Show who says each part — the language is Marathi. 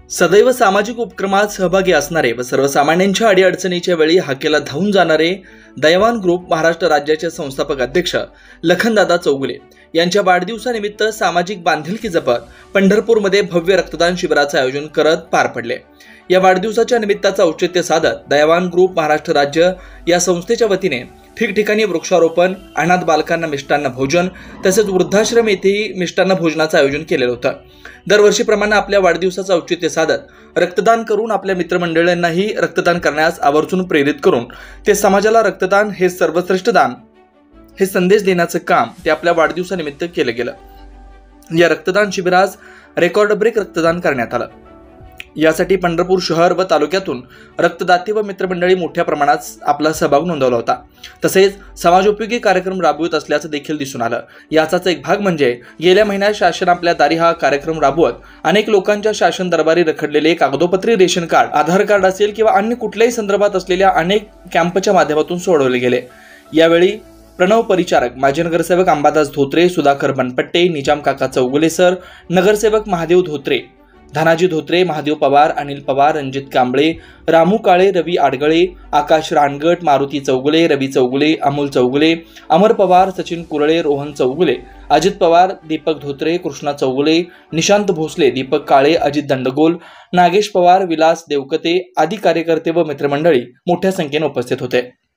Speaker 1: सदैव सामाजिक उपक्रमात सहभागी असणारे व सर्वसामान्यांच्या अडीअडचणीच्या वेळी हाकेला धावून जाणारे दयावान ग्रुप महाराष्ट्र राज्याचे संस्थापक अध्यक्ष लखनदादा चौगुले यांच्या वाढदिवसानिमित्त सामाजिक बांधिलकी जपत पंढरपूरमध्ये भव्य रक्तदान शिबिराचे आयोजन करत पार पडले। या वाढदिवसाच्या निमित्ताचा औचित्य साधत दयावान ग्रुप महाराष्ट्र राज्य या संस्थेच्या वतीने ठिकठिकाणी वृक्षारोपण, अनाथ बालकांना मिष्टान्न भोजन तसेच वृद्धाश्रम येथेही मिष्टान्न भोजनाचं आयोजन केलेलं होतं। दरवर्षीप्रमाणे आपल्या वाढदिवसाचं औचित्य साधत रक्तदान करून आपल्या मित्रमंडळींनाही रक्तदान करण्यास आवर्जून प्रेरित करून ते समाजाला रक्तदान हे सर्वश्रेष्ठ दान हे संदेश देण्याचं काम ते आपल्या वाढदिवसानिमित्त केलं गेलं। या रक्तदान शिबिरास रेकॉर्ड ब्रेक रक्तदान करण्यात आलं। यासाठी पंढरपूर शहर व तालुक्यातून रक्तदाते व मित्रमंडळी मोठ्या प्रमाणात आपला सहभाग नोंदवला होता। तसेच समाजोपयोगी कार्यक्रम राबवत असल्याचं देखील दिसून आलं। याचाच एक भाग म्हणजे गेल्या महिन्यात शासन आपल्या दारी हा कार्यक्रम राबवत अनेक लोकांच्या शासन दरबारी रखडलेले कागदोपत्री रेशन कार्ड, आधार कार्ड असेल किंवा अन्य कुठल्याही संदर्भात असलेल्या अनेक कॅम्पच्या माध्यमातून सोडवले गेले। यावेळी प्रणव परिचारक, माजी नगरसेवक अंबादास धोत्रे, सुधाकर बनपट्टे, निजाम काका चौगुले सर, नगरसेवक महादेव धोत्रे, धनाजी धोत्रे, महादेव पवार, अनिल पवार, रणजित कांबळे, रामू काळे, रवी आडगळे, आकाश रानगट, मारुती चौगुले, रवी चौगुले, अमोल चौगुले, अमर पवार, सचिन कुरळे, रोहन चौगुले, अजित पवार, दीपक धोत्रे, कृष्णा चौगुले, निशांत भोसले, दीपक काळे, अजित दंडगोल, नागेश पवार, विलास देवकते आदी कार्यकर्ते व मित्रमंडळी मोठ्या संख्येने उपस्थित होते।